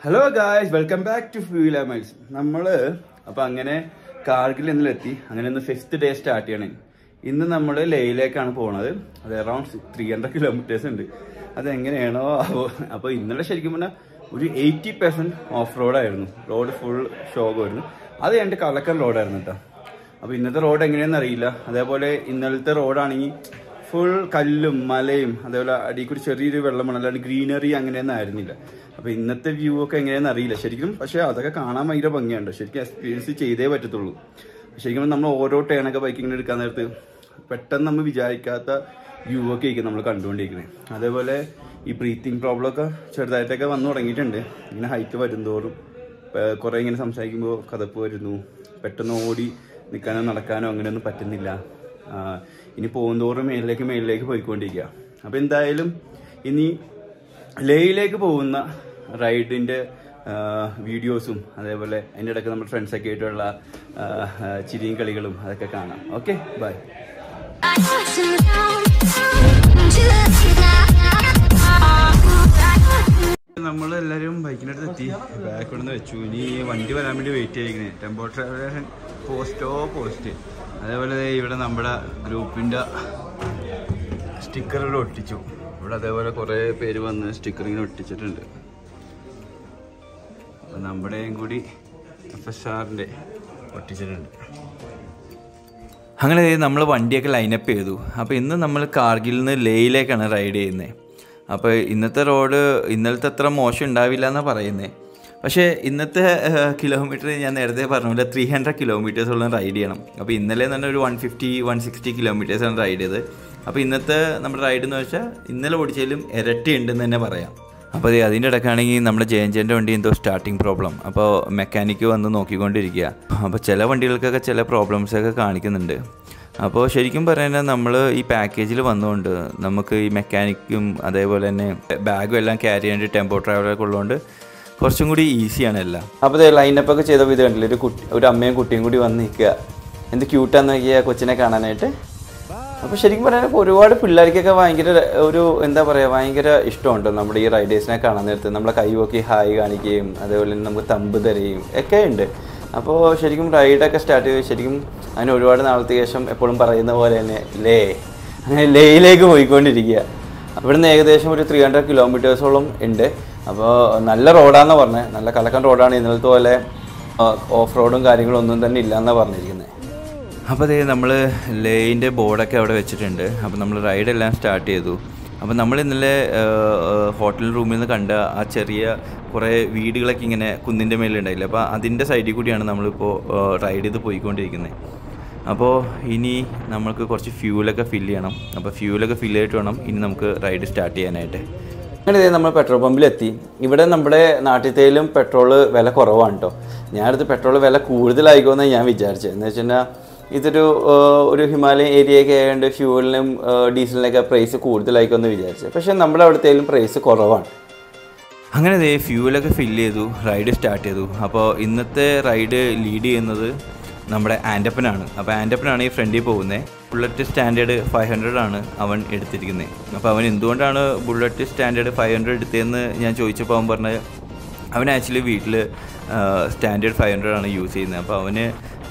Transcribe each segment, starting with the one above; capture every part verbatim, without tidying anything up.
Hello guys, welcome back to Fotu La Pass. നമ്മള് അപ്പോൾ അങ്ങനെ കാർഗിൽ എന്നിലെത്തി. അങ്ങനെ ഇന്ന് ഫിഫ്ത്ത് ഡേ സ്റ്റാർട്ട് ചെയ്യണേ. ഇന്ന് നമ്മൾ ലേയിലേക്കാണ് പോകുന്നത്. അത് അറൗണ്ട് ത്രീ ഹൺഡ്രഡ് കിലോമീറ്റേഴ്സ് ഉണ്ട്. അതെങ്ങനെയാണോ അപ്പോൾ ഇന്നലെ ശരിക്കും പറഞ്ഞാൽ ഒരു എയ്റ്റി പെർസെന്റ് ഓഫ് റോഡായിരുന്നു. റോഡ് ഫുൾ ഷോകായിരുന്നു. അത് എൻ്റെ കളക്കൻ റോഡായിരുന്നു കേട്ടോ. അപ്പോൾ ഇന്നത്തെ റോഡ് എങ്ങനെയാണെന്ന് അറിയില്ല. അതേപോലെ ഇന്നലത്തെ റോഡാണെങ്കിൽ ഫുൾ കല്ലും മലയും അതേപോലെ അടിയിൽ കൂടി ചെറിയൊരു വെള്ളമാണ്, അല്ലാണ്ട് ഗ്രീനറി അങ്ങനെയൊന്നും ആയിരുന്നില്ല. അപ്പോൾ ഇന്നത്തെ വ്യൂ ഒക്കെ എങ്ങനെയാണെന്ന് അറിയില്ല ശരിക്കും. പക്ഷേ അതൊക്കെ കാണാൻ ഭയങ്കര ഭംഗിയുണ്ട്. ശരിക്കും എക്സ്പീരിയൻസ് ചെയ്തേ പറ്റത്തുള്ളൂ. ശരിക്കും നമ്മൾ ഓരോ ടേണൊക്കെ ബൈക്കിങ്ങനെ എടുക്കാൻ നേരത്ത് പെട്ടെന്ന് നമ്മൾ വിചാരിക്കാത്ത വ്യൂ ഒക്കെ ആയിരിക്കും നമ്മൾ കണ്ടുകൊണ്ടിരിക്കുന്നത്. അതേപോലെ ഈ ബ്രീത്തിങ് പ്രോബ്ലം ഒക്കെ ചെറുതായിട്ടൊക്കെ വന്നു തുടങ്ങിയിട്ടുണ്ട്. ഇങ്ങനെ ഹൈറ്റ് വരുന്തോറും കുറേ ഇങ്ങനെ സംസാരിക്കുമ്പോൾ കതപ്പ് വരുന്നു. പെട്ടെന്ന് ഓടി നിൽക്കാനോ നടക്കാനോ അങ്ങനെയൊന്നും പറ്റുന്നില്ല. ഇനി പോകുന്തോറും മേലിലേക്ക് മേലിലേക്ക് പോയിക്കൊണ്ടിരിക്കുക. അപ്പോൾ എന്തായാലും ഇനി ലേയിലേക്ക് പോകുന്ന റൈഡിൻ്റെ വീഡിയോസും അതേപോലെ അതിൻ്റെ ഇടയ്ക്ക് നമ്മുടെ ഫ്രണ്ട്സൊക്കെ ആയിട്ടുള്ള ചിരിയും കളികളും അതൊക്കെ കാണാം. Okay, bye. നമ്മളെല്ലാവരും ബൈക്കിനടുത്ത് എത്തി. ബാക്ക് കൊണ്ടുവന്ന് വെച്ചു. ഇനി വണ്ടി വരാൻ വേണ്ടി വെയിറ്റ് ചെയ്യിക്കണേ. ടെമ്പോ ട്രാവലർ പോസ്റ്റോ പോസ്റ്റ്. അതേപോലെ ഇവിടെ നമ്മുടെ ഗ്രൂപ്പിൻ്റെ സ്റ്റിക്കറുകൾ ഒട്ടിച്ചു. ഇവിടെ അതേപോലെ കുറേ പേര് വന്ന് സ്റ്റിക്കർ ഇങ്ങനെ ഒട്ടിച്ചിട്ടുണ്ട്. അപ്പം നമ്മുടെയും കൂടി എഫ് എസ് ആറിൻ്റെ ഒട്ടിച്ചിട്ടുണ്ട്. അങ്ങനെ നമ്മൾ വണ്ടിയൊക്കെ ലൈനപ്പ് ചെയ്തു. അപ്പോൾ ഇന്ന് നമ്മൾ കാർഗിലിൽ നിന്ന് ലേയിലേക്കാണ് റൈഡ് ചെയ്യുന്നത്. അപ്പോൾ ഇന്നത്തെ റോഡ് ഇന്നലത്തെ അത്ര മോശം ഉണ്ടാവില്ല എന്നാണ് പറയുന്നത്. പക്ഷേ ഇന്നത്തെ കിലോമീറ്റർ ഞാൻ നേരത്തെ പറഞ്ഞ പോലെ ത്രീ ഹൺഡ്രഡ് കിലോമീറ്റേഴ്സോളം റൈഡ് ചെയ്യണം. അപ്പോൾ ഇന്നലെ തന്നെ ഒരു വൺ ഫിഫ്റ്റി വൺ സിക്സ്റ്റി കിലോമീറ്റേഴ്സാണ് റൈഡ് ചെയ്തത്. അപ്പോൾ ഇന്നത്തെ നമ്മുടെ റൈഡ് എന്ന് വെച്ചാൽ ഇന്നലെ ഓടിച്ചാലും ഇരട്ടി ഉണ്ടെന്ന് തന്നെ പറയാം. അപ്പോൾ അതെ, അതിൻ്റെ ഇടയ്ക്കാണെങ്കിൽ നമ്മുടെ ജെ എൻ ജെൻ്റെ വണ്ടി എന്തോ സ്റ്റാർട്ടിങ് പ്രോബ്ലം. അപ്പോൾ മെക്കാനിക്ക് വന്ന് നോക്കിക്കൊണ്ടിരിക്കുക. അപ്പോൾ ചില വണ്ടികൾക്കൊക്കെ ചില പ്രോബ്ലംസൊക്കെ കാണിക്കുന്നുണ്ട്. അപ്പോൾ ശരിക്കും പറയുന്നത് നമ്മൾ ഈ പാക്കേജിൽ വന്നുകൊണ്ട് നമുക്ക് ഈ മെക്കാനിക്കും അതേപോലെ തന്നെ ബാഗും എല്ലാം ക്യാരി ചെയ്യേണ്ട ടെമ്പോ ട്രാവലറൊക്കെ ഉള്ളതുകൊണ്ട് കുറച്ചും കൂടി ഈസിയാണ് എല്ലാം. അപ്പോൾ ഇത് ലൈനപ്പൊക്കെ ചെയ്തപ്പോൾ ഇത് കണ്ടില്ല, ഒരു കുട്ടി ഒരു അമ്മയും കുട്ടിയും കൂടി വന്ന് നിൽക്കുക. എന്ത് ക്യൂട്ടാന്ന് നോക്കിയാൽ കൊച്ചിനെ കാണാനായിട്ട്. അപ്പോൾ ശരിക്കും പറയാൻ ഒരുപാട് പിള്ളേർക്കൊക്കെ ഭയങ്കര ഒരു എന്താ പറയുക ഭയങ്കര ഇഷ്ടമുണ്ട് നമ്മുടെ ഈ റൈഡേഴ്സിനെ കാണാൻ നേരത്ത്. നമ്മളെ കൈവൊക്കെ ഹായ് കാണിക്കുകയും അതേപോലെ തന്നെ നമുക്ക് തമ്പ് തരുകയും ഒക്കെ ഉണ്ട്. അപ്പോൾ ശരിക്കും റൈഡൊക്കെ സ്റ്റാർട്ട് ചെയ്ത് ശരിക്കും അതിന് ഒരുപാട് നാളത്തെ ശേഷം എപ്പോഴും പറയുന്ന പോലെ തന്നെ ലേ അങ്ങനെ ലേയിലേക്ക് പോയിക്കൊണ്ടിരിക്കുക. ഇവിടുന്ന് ഏകദേശം ഒരു ത്രീ ഹൺഡ്രഡ് കിലോമീറ്റേഴ്സോളം ഉണ്ട്. അപ്പോൾ നല്ല റോഡാണെന്ന് പറഞ്ഞത്. നല്ല കലക്കൻ റോഡാണ്. ഇന്നലത്തെ പോലെ ഓഫ് റോഡും കാര്യങ്ങളും ഒന്നും തന്നെ ഇല്ലയെന്നാണ് പറഞ്ഞിരിക്കുന്നത്. അപ്പോൾ അതേ നമ്മൾ ലേയിൻ്റെ ബോർഡൊക്കെ അവിടെ വെച്ചിട്ടുണ്ട്. അപ്പോൾ നമ്മൾ റൈഡെല്ലാം സ്റ്റാർട്ട് ചെയ്തു. അപ്പോൾ നമ്മൾ ഇന്നലെ ഹോട്ടൽ റൂമിൽ നിന്ന് കണ്ട ആ ചെറിയ കുറേ വീടുകളൊക്കെ ഇങ്ങനെ കുന്നിൻ്റെ മേലുണ്ടായില്ല. അപ്പോൾ അതിൻ്റെ സൈഡിൽ കൂടിയാണ് നമ്മളിപ്പോൾ റൈഡ് ചെയ്ത് പോയിക്കൊണ്ടിരിക്കുന്നത്. അപ്പോൾ ഇനി നമ്മൾക്ക് കുറച്ച് ഫ്യൂലൊക്കെ ഫില്ല് ചെയ്യണം. അപ്പോൾ ഫ്യൂലൊക്കെ ഫില്ല് ചെയ്തിട്ട് വേണം ഇനി നമുക്ക് റൈഡ് സ്റ്റാർട്ട് ചെയ്യാനായിട്ട്. അങ്ങനെ ഇതേ നമ്മൾ പെട്രോൾ പമ്പിലെത്തി. ഇവിടെ നമ്മുടെ നാട്ടിലത്തേലും പെട്രോൾ വില കുറവാണ് കേട്ടോ. ഞാനടുത്ത് പെട്രോൾ വില കൂടുതലായിക്കോന്നാണ് ഞാൻ വിചാരിച്ചത്. എന്ന് വെച്ച് കഴിഞ്ഞാൽ ഇതൊരു ഒരു ഹിമാലയൻ ഏരിയയൊക്കെ ആയതുകൊണ്ട് ഫ്യൂവലിനും ഡീസലിനൊക്കെ പ്രൈസ് കൂടുതലായിക്കോന്ന് വിചാരിച്ചത്. പക്ഷേ നമ്മുടെ അവിടുത്തേലും പ്രൈസ് കുറവാണ്. അങ്ങനെ ഇതേ ഫ്യൂവലൊക്കെ ഫില്ല് ചെയ്തു, റൈഡ് സ്റ്റാർട്ട് ചെയ്തു. അപ്പോൾ ഇന്നത്തെ റൈഡ് ലീഡ് ചെയ്യുന്നത് നമ്മുടെ ആൻറ്റപ്പനാണ്. അപ്പോൾ ആൻറ്റപ്പനാണ് ഈ ഫ്രണ്ടിൽ പോകുന്നത്. ബുള്ളറ്റ് സ്റ്റാൻഡേർഡ് ഫൈവ് ഹൺഡ്രഡ് ആണ് അവൻ എടുത്തിരിക്കുന്നത്. അപ്പോൾ അവൻ എന്തുകൊണ്ടാണ് ബുള്ളറ്റ് സ്റ്റാൻഡേർഡ് ഫൈവ് ഹൺഡ്രഡ് എടുത്തതെന്ന് ഞാൻ ചോദിച്ചപ്പോൾ അവൻ പറഞ്ഞത് അവൻ ആക്ച്വലി വീട്ടിൽ സ്റ്റാൻഡേർഡ് ഫൈവ് ഹൺഡ്രഡ് ആണ് യൂസ് ചെയ്യുന്നത്. അപ്പോൾ അവന്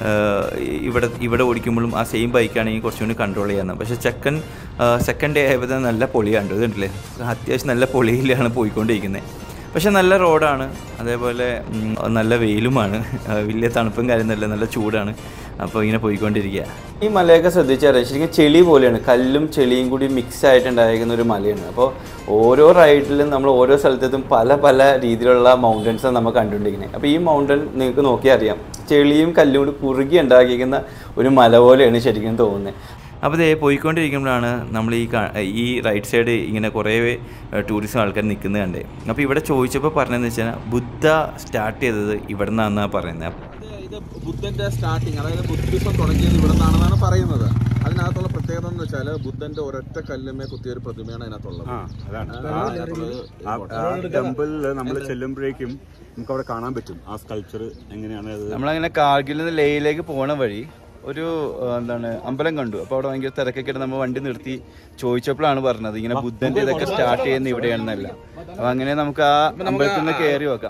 ഇവിടെ ഇവിടെ ഓടിക്കുമ്പോഴും ആ സെയിം ബൈക്കാണെങ്കിൽ കുറച്ചും കൂടി കൺട്രോൾ ചെയ്യാമെന്ന്. പക്ഷേ സെക്കൻഡ് സെക്കൻഡ് ഡേ ആയപ്പോൾ തന്നെ നല്ല പൊളിയാണ്. ഇതുണ്ടല്ലേ, അത്യാവശ്യം നല്ല പൊളിയിലാണ് പോയിക്കൊണ്ടിരിക്കുന്നത്. പക്ഷെ നല്ല റോഡാണ്, അതേപോലെ നല്ല വെയിലുമാണ്, വലിയ തണുപ്പും കാര്യമൊന്നുമില്ല, നല്ല ചൂടാണ്. അപ്പോൾ ഇങ്ങനെ പോയിക്കൊണ്ടിരിക്കുക. ഈ മലയൊക്കെ ശ്രദ്ധിച്ചറിയാം, ശരിക്കും ചെളി പോലെയാണ്, കല്ലും ചെളിയും കൂടി മിക്സ് ആയിട്ടുണ്ടായിരിക്കുന്ന ഒരു മലയാണ്. അപ്പോൾ ഓരോ റൈഡിലും നമ്മൾ ഓരോ സ്ഥലത്തും പല പല രീതിയിലുള്ള മൗണ്ടൻസാണ് നമ്മൾ കണ്ടുകൊണ്ടിരിക്കുന്നത്. അപ്പോൾ ഈ മൗണ്ടൻ നിങ്ങൾക്ക് നോക്കിയാൽ അറിയാം, ചെളിയും കല്ലും കൂടി കുറുകി ഉണ്ടാക്കിയിരിക്കുന്ന ഒരു മല പോലെയാണ് ശരിക്കും തോന്നുന്നത്. അപ്പോൾ ഇതേ പോയിക്കൊണ്ടിരിക്കുമ്പോഴാണ് നമ്മൾ ഈ ഈ റൈറ്റ് സൈഡ് ഇങ്ങനെ കുറേ ടൂറിസം ആൾക്കാർ നിൽക്കുന്നത് കണ്ടേ. അപ്പോൾ ഇവിടെ ചോദിച്ചപ്പോൾ പറഞ്ഞതെന്ന് വെച്ചാൽ ബുദ്ധ സ്റ്റാർട്ട് ചെയ്തത് ഇവിടെ നിന്നാണെന്നാണ് പറയുന്നത്. ഇത് ബുദ്ധന്റെ സ്റ്റാർട്ടിങ്, അതായത് ബുദ്ധിസം തുടങ്ങിയത് ഇവിടെ നിന്നാണെന്നാണ് പറയുന്നത്. അതിനകത്തുള്ള പ്രത്യേകത എന്ന് വെച്ചാൽ ബുദ്ധന്റെ ഒരൊറ്റ കല്ലുമേ കുത്തിയൊരു പ്രതിമയാണ് അതിനകത്തുള്ളത്. ടെമ്പിളിൽ നമ്മൾ ചെല്ലുമ്പോഴേക്കും നമുക്ക് അവിടെ കാണാൻ പറ്റും ആ സ്കൾപ്ചർ എങ്ങനെയാണ്. നമ്മളങ്ങനെ കാർഗിൽ നിന്ന് ലേയിലേക്ക് പോണ വഴി ഒരു എന്താണ് അമ്പലം കണ്ടു. അപ്പോൾ അവിടെ ഭയങ്കര തിരക്കൊക്കെ ആയിട്ട് നമ്മൾ വണ്ടി നിർത്തി ചോദിച്ചപ്പോഴാണ് പറഞ്ഞത് ഇങ്ങനെ ബുദ്ധന്റെ ഇതൊക്കെ സ്റ്റാർട്ട് ചെയ്യുന്ന ഇവിടെയാണെന്നല്ല. അപ്പൊ അങ്ങനെ നമുക്ക് ആ അമ്പലത്തിൽ നിന്ന് കയറി വെക്കാം.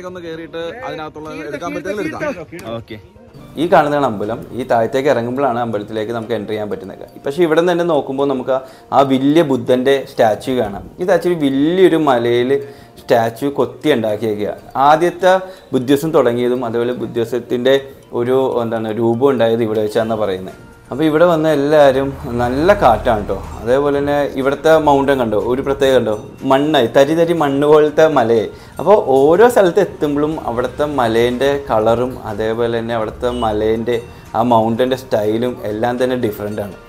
ഓക്കെ, ഈ കാണുന്നതാണ് അമ്പലം. ഈ താഴത്തേക്ക് ഇറങ്ങുമ്പോഴാണ് അമ്പലത്തിലേക്ക് നമുക്ക് എൻ്റർ ചെയ്യാൻ പറ്റുന്നത്. പക്ഷേ ഇവിടെ നിന്ന് തന്നെ നോക്കുമ്പോൾ നമുക്ക് ആ വലിയ ബുദ്ധൻ്റെ സ്റ്റാച്യു കാണാം. ഇത് ആക്ച്വലി വലിയൊരു മലയിൽ സ്റ്റാച്യു കൊത്തി ഉണ്ടാക്കിയേക്കുക. ആദ്യത്തെ ബുദ്ധിസം തുടങ്ങിയതും അതുപോലെ ബുദ്ധിസത്തിൻ്റെ ഒരു എന്താണ് രൂപം ഉണ്ടായത് ഇവിടെ വെച്ചാണെന്നാണ് പറയുന്നത്. അപ്പോൾ ഇവിടെ വന്ന എല്ലാവരും നല്ല കാറ്റാണ് കേട്ടോ. അതേപോലെ തന്നെ ഇവിടുത്തെ മൗണ്ടൻ കണ്ടോ, ഒരു പ്രത്യേകത കണ്ടോ, മണ്ണായി തരി തരി മണ്ണ് പോലത്തെ മലയായി. അപ്പോൾ ഓരോ സ്ഥലത്ത് എത്തുമ്പോഴും അവിടുത്തെ മലേൻ്റെ കളറും അതേപോലെ തന്നെ അവിടുത്തെ മലേൻ്റെ ആ മൗണ്ടൻ്റെ സ്റ്റൈലും എല്ലാം തന്നെ ഡിഫറെൻ്റ് ആണ്.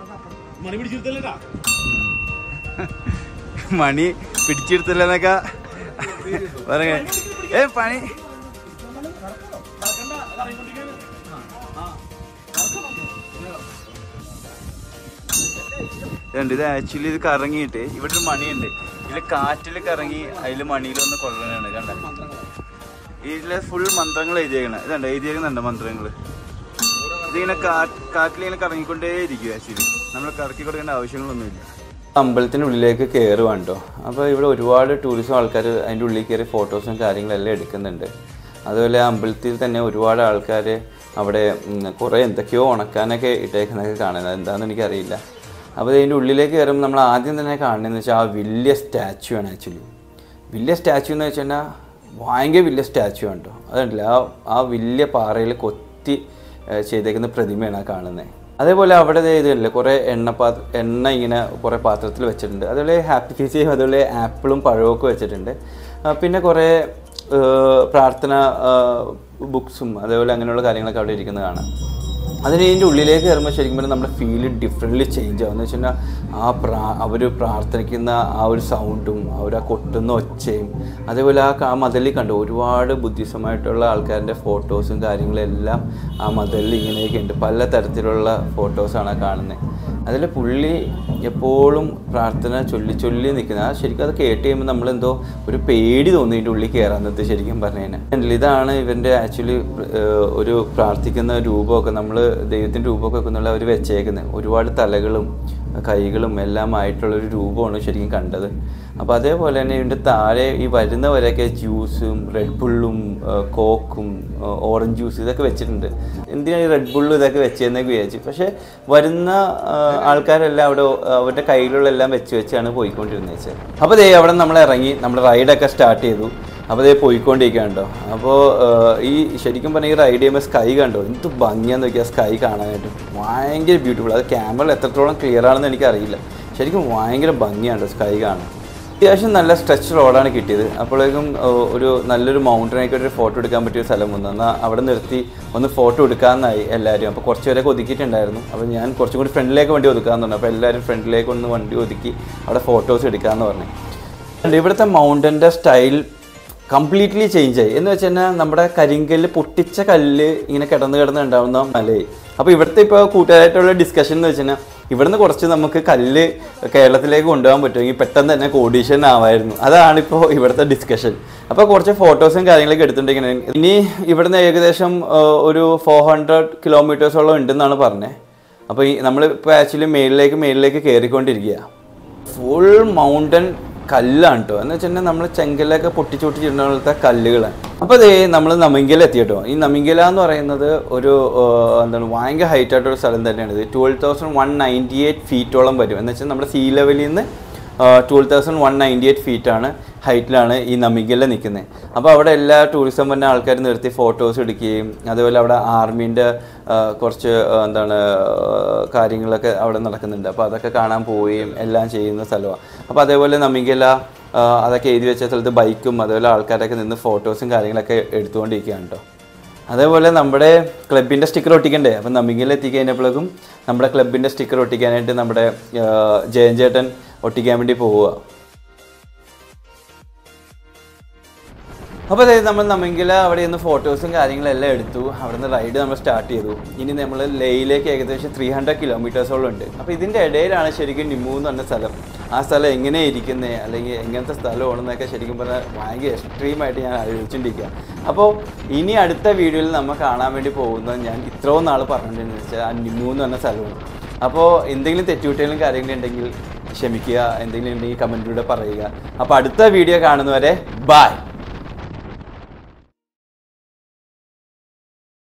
മണി പിടിച്ചെടുത്തില്ലെന്നൊക്കെ പറഞ്ഞ ഏ പണി ഇത് ആക്ച്വലി ഇത് കറങ്ങിയിട്ട് ഇവിടെ ഒരു മണിയുണ്ട്. ഇതിൽ കാറ്റിൽ കറങ്ങി അതിൽ മണിയിലൊന്ന് കൊള്ളനാണ്. കണ്ട ഇതിലെ ഫുൾ മന്ത്രങ്ങൾ എഴുതിയേക്കണം. ഇതുണ്ട് എഴുതിയേക്കുന്നുണ്ട് മന്ത്രങ്ങൾ. ഇതിങ്ങനെ കാറ്റിലിങ്ങനെ കറങ്ങിക്കൊണ്ടേ ഇരിക്കും. ആക്ച്വലി നമ്മൾ കറക്കി കൊടുക്കേണ്ട ആവശ്യങ്ങളൊന്നുമില്ല. അമ്പലത്തിൻ്റെ ഉള്ളിലേക്ക് കയറുവാണ് കേട്ടോ. അപ്പോൾ ഇവിടെ ഒരുപാട് ടൂറിസം ആൾക്കാർ അതിൻ്റെ ഉള്ളിൽ കയറി ഫോട്ടോസും കാര്യങ്ങളെല്ലാം എടുക്കുന്നുണ്ട്. അതുപോലെ അമ്പലത്തിൽ തന്നെ ഒരുപാട് ആൾക്കാർ അവിടെ കുറേ എന്തൊക്കെയോ ഉണക്കാനൊക്കെ ഇട്ടേക്കുന്നതൊക്കെ കാണുന്നത് എന്താണെന്ന് എനിക്കറിയില്ല. അപ്പോൾ ഇതിൻ്റെ ഉള്ളിലേക്ക് കയറുമ്പോൾ നമ്മൾ ആദ്യം തന്നെ കാണുന്നതെന്ന് വെച്ചാൽ ആ വലിയ സ്റ്റാച്ചു ആണ്. ആക്ച്വലി വലിയ സ്റ്റാച്ചു എന്ന് വെച്ച് കഴിഞ്ഞാൽ ഭയങ്കര വലിയ സ്റ്റാച്ചു ആണ് കേട്ടോ. അതുണ്ടല്ല ആ ആ വലിയ പാറയിൽ കൊത്തി ചെയ്തേക്കുന്ന പ്രതിമയാണ് ആ കാണുന്നത്. അതേപോലെ അവിടെ ഇതല്ലേ കുറേ എണ്ണ പാത്ര എണ്ണ ഇങ്ങനെ കുറേ പാത്രത്തിൽ വെച്ചിട്ടുണ്ട്. അതുപോലെ ഹാപ്പി ഫീസും അതുപോലെ ആപ്പിളും പഴമൊക്കെ വെച്ചിട്ടുണ്ട്. പിന്നെ കുറേ പ്രാർത്ഥന ബുക്സും അതേപോലെ അങ്ങനെയുള്ള കാര്യങ്ങളൊക്കെ അവിടെ ഇരിക്കുന്നത് കാണാം. അതിന് ഇതിൻ്റെ ഉള്ളിലേക്ക് കയറുമ്പോൾ ശരിക്കും പറഞ്ഞാൽ നമ്മുടെ ഫീല് ഡിഫറെൻ്റ്ലി ചേഞ്ച് ആവും. എന്ന് വെച്ച് കഴിഞ്ഞാൽ ആ പ്രാ അവർ പ്രാർത്ഥിക്കുന്ന ആ ഒരു സൗണ്ടും അവർ ആ കൊട്ടുന്ന ഒച്ചയും അതേപോലെ ആ ആ മതിലിൽ കണ്ടു ഒരുപാട് ബുദ്ധിസമായിട്ടുള്ള ആൾക്കാരുടെ ഫോട്ടോസും കാര്യങ്ങളെല്ലാം ആ മതിലിൽ ഇങ്ങനെയൊക്കെ ഉണ്ട്. പല തരത്തിലുള്ള ഫോട്ടോസാണ് ആ കാണുന്നത്. അതിൽ പുള്ളി എപ്പോഴും പ്രാർത്ഥന ചൊല്ലി ചൊല്ലി നിൽക്കുന്നത്. ആ ശരിക്കും അത് കേട്ട് കഴിയുമ്പോൾ നമ്മളെന്തോ ഒരു പേടി തോന്നി ഇതിൻ്റെ ഉള്ളിൽ കയറാന്നത് ശരിക്കും പറഞ്ഞു കഴിഞ്ഞാൽ. ഇതാണ് ഇവൻ്റെ ആക്ച്വലി ഒരു പ്രാർത്ഥിക്കുന്ന രൂപമൊക്കെ നമ്മൾ ദൈവത്തിൻ്റെ രൂപമൊക്കെ വെക്കുന്നുള്ള അവർ വെച്ചേക്കുന്നത്. ഒരുപാട് തലകളും കൈകളും എല്ലാം ആയിട്ടുള്ളൊരു രൂപമാണ് ശരിക്കും കണ്ടത്. അപ്പോൾ അതേപോലെ തന്നെ ഇതിൻ്റെ താഴെ ഈ വരുന്നവരൊക്കെ ജ്യൂസും റെഡ് ബുള്ളും കോക്കും ഓറഞ്ച് ജ്യൂസ് ഇതൊക്കെ വെച്ചിട്ടുണ്ട്. എന്തിനാണ് ഈ റെഡ് ബുള്ളും ഇതൊക്കെ വെച്ചതെന്നൊക്കെ വിചാരിച്ചു. പക്ഷേ വരുന്ന ആൾക്കാരെല്ലാം അവിടെ അവരുടെ കയ്യിലുള്ള എല്ലാം വെച്ച് വെച്ചാണ് പോയിക്കൊണ്ടിരുന്നത് വെച്ചാൽ. അപ്പോൾ ദേ അവിടെ നമ്മൾ ഇറങ്ങി നമ്മുടെ റൈഡൊക്കെ സ്റ്റാർട്ട് ചെയ്തു. അപ്പോൾ അതേ പോയിക്കൊണ്ടിരിക്കുകയുണ്ടോ. അപ്പോൾ ഈ ശരിക്കും പറഞ്ഞാൽ ഈ റൈഡ് ചെയ്യുമ്പോൾ സ്കൈ കണ്ടോ എന്ത് ഭംഗിയാന്ന് നോക്കിയാൽ സ്കൈ കാണാനായിട്ട് ഭയങ്കര ബ്യൂട്ടിഫുൾ. അത് ക്യാമറയിൽ എത്രത്തോളം ക്ലിയർ ആണെന്ന് എനിക്കറിയില്ല. ശരിക്കും ഭയങ്കര ഭംഗിയാണ് സ്കൈ കാണാൻ. അത്യാവശ്യം നല്ല സ്ട്രെച്ച് റോഡാണ് കിട്ടിയത്. അപ്പോഴേക്കും ഒരു നല്ലൊരു മൗണ്ടനായിട്ട് ഒരു ഫോട്ടോ എടുക്കാൻ പറ്റിയ സ്ഥലം വന്നു. എന്നാൽ അവിടെ നിർത്തി ഒന്ന് ഫോട്ടോ എടുക്കാമെന്നായി എല്ലാവരും. അപ്പോൾ കുറച്ച് പേരൊക്കെ ഒതുക്കിയിട്ടുണ്ടായിരുന്നു. അപ്പോൾ ഞാൻ കുറച്ചും കൂടി ഫ്രണ്ടിലേക്ക് വണ്ടി ഒതുക്കാമെന്ന് പറഞ്ഞു. അപ്പോൾ എല്ലാവരും ഫ്രണ്ടിലേക്ക് ഒന്ന് വണ്ടി ഒതുക്കി അവിടെ ഫോട്ടോസ് എടുക്കാമെന്ന് പറഞ്ഞു. ഇവിടുത്തെ മൗണ്ടൻ്റെ സ്റ്റൈൽ കംപ്ലീറ്റ്ലി ചേഞ്ച് ആയി. എന്ന് വെച്ച് കഴിഞ്ഞാൽ നമ്മുടെ കരിങ്കല്ല് പൊട്ടിച്ച കല്ല് ഇങ്ങനെ കിടന്ന് കിടന്ന് ഉണ്ടാവുന്ന മലയായി. അപ്പോൾ ഇവിടുത്തെ ഇപ്പോൾ കൂട്ടുകാരായിട്ടുള്ള ഡിസ്കഷൻ എന്ന് വെച്ച് കഴിഞ്ഞാൽ ഇവിടുന്ന് കുറച്ച് നമുക്ക് കല്ല് കേരളത്തിലേക്ക് കൊണ്ടുപോകാൻ പറ്റുമെങ്കിൽ പെട്ടെന്ന് തന്നെ കോഡീഷൻ ആവായിരുന്നു. അതാണിപ്പോൾ ഇവിടുത്തെ ഡിസ്കഷൻ. അപ്പോൾ കുറച്ച് ഫോട്ടോസും കാര്യങ്ങളൊക്കെ എടുത്തിട്ടുണ്ടെങ്കിൽ ഇനി ഇവിടുന്ന് ഏകദേശം ഒരു ഫോർ ഹൺഡ്രഡ് കിലോമീറ്റേഴ്സോളം ഉണ്ടെന്നാണ് പറഞ്ഞത്. അപ്പോൾ ഈ നമ്മളിപ്പോൾ ആക്ച്വലി മേളിലേക്ക് മേളിലേക്ക് കയറിക്കൊണ്ടിരിക്കുക. ഫുൾ മൗണ്ടൻ കല്ലാണ് കേട്ടോ. എന്ന് വെച്ചിട്ടുണ്ടെങ്കിൽ നമ്മൾ ചെങ്കലൊക്കെ പൊട്ടിച്ചൊട്ടിച്ചിരുന്ന പോലത്തെ കല്ലുകളാണ്. അപ്പോൾ അതേ നമ്മൾ നമിങ്കല എത്തി കേട്ടോ. ഈ നമിങ്കല എന്ന് പറയുന്നത് ഒരു എന്താണ് ഭയങ്കര ഹൈറ്റ് ആയിട്ടൊരു സ്ഥലം തന്നെയാണ്. ഇത് twelve thousand one ninety eight ഫീറ്റോളം വരും. എന്ന് വെച്ചാൽ നമ്മുടെ സീ ലെവലിൽ നിന്ന് twelve thousand one ninety eight ഫീറ്റാണ് ഹൈറ്റിലാണ് ഈ നമിങ്കല നിൽക്കുന്നത്. അപ്പോൾ അവിടെ എല്ലാ ടൂറിസം വന്ന ആൾക്കാർ നിർത്തി ഫോട്ടോസ് എടുക്കുകയും അതുപോലെ അവിടെ ആർമീൻ്റെ കുറച്ച് എന്താണ് കാര്യങ്ങളൊക്കെ അവിടെ നടക്കുന്നുണ്ട്. അപ്പോൾ അതൊക്കെ കാണാൻ പോവുകയും എല്ലാം ചെയ്യുന്ന സ്ഥലമാണ്. അപ്പോൾ അതേപോലെ നമിങ്കല അതൊക്കെ എഴുതി വെച്ച സ്ഥലത്ത് ബൈക്കും അതുപോലെ ആൾക്കാരൊക്കെ നിന്ന് ഫോട്ടോസും കാര്യങ്ങളൊക്കെ എടുത്തുകൊണ്ടിരിക്കുകയാണ് കേട്ടോ. അതേപോലെ നമ്മുടെ ക്ലബിൻ്റെ സ്റ്റിക്കർ ഒട്ടിക്കണ്ടേ. അപ്പം നമിങ്കല എത്തിക്കഴിഞ്ഞപ്പോഴേക്കും നമ്മുടെ ക്ലബിൻ്റെ സ്റ്റിക്കർ ഒട്ടിക്കാനായിട്ട് നമ്മുടെ ജയൻ ചേട്ടൻ ഒട്ടിക്കാൻ വേണ്ടി പോവുക. അപ്പോൾ അതായത് നമ്മൾ നമിക്കല അവിടെ നിന്ന് ഫോട്ടോസും കാര്യങ്ങളെല്ലാം എടുത്തു. അവിടെ നിന്ന് റൈഡ് നമ്മൾ സ്റ്റാർട്ട് ചെയ്തു. ഇനി നമ്മൾ ലേയിലേക്ക് ഏകദേശം ത്രീ ഹൺഡ്രഡ് കിലോമീറ്റേഴ്സോളം ഉണ്ട്. അപ്പോൾ ഇതിൻ്റെ ഇടയിലാണ് ശരിക്കും നിമു എന്ന് പറഞ്ഞ സ്ഥലം. ആ സ്ഥലം എങ്ങനെ ഇരിക്കുന്നത് അല്ലെങ്കിൽ എങ്ങനത്തെ സ്ഥലമാണെന്നൊക്കെ ശരിക്കും പറഞ്ഞാൽ ഭയങ്കര എക്സ്ട്രീമായിട്ട് ഞാൻ ആലോചിച്ചിട്ടിരിക്കുക. അപ്പോൾ ഇനി അടുത്ത വീഡിയോയിൽ നമ്മൾ കാണാൻ വേണ്ടി പോകുന്നത് ഞാൻ ഇത്രയും നാൾ പറഞ്ഞിട്ടുണ്ടെന്ന് വെച്ചാൽ ആ നിമു എന്ന് പറഞ്ഞ സ്ഥലമാണ്. അപ്പോൾ എന്തെങ്കിലും തെറ്റുകുട്ടികളും കാര്യങ്ങളും ഉണ്ടെങ്കിൽ ക്ഷമിക്കുക, എന്തെങ്കിലും ഉണ്ടെങ്കിൽ കമൻറ്റിലൂടെ പറയുക. അപ്പോൾ അടുത്ത വീഡിയോ കാണുന്നവരെ ബൈ.